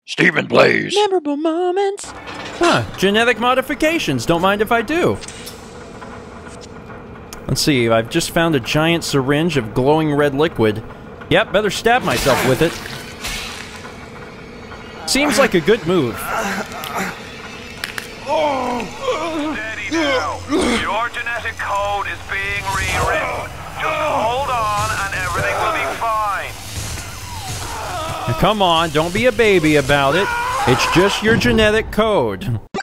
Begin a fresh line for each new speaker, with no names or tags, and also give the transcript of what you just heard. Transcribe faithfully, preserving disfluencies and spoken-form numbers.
StephenPlays.
Memorable moments. Huh, genetic modifications. Don't mind if I do. Let's see, I've just found a giant syringe of glowing red liquid. Yep, better stab myself with it. Seems like a good move.
Steady now. Your genetic code is being rewritten. Just hold on and everything will be fine.
Now, come on, don't be a baby about it. It's just your genetic code.